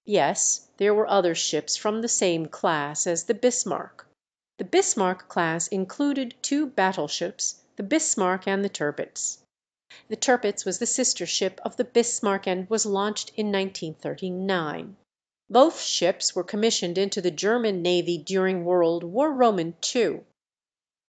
Yes, there were other ships from the same class as the Bismarck. The Bismarck class included two battleships, the Bismarck and the Tirpitz. The Tirpitz was the sister ship of the Bismarck and was launched in 1939. Both ships were commissioned into the German navy during World War II.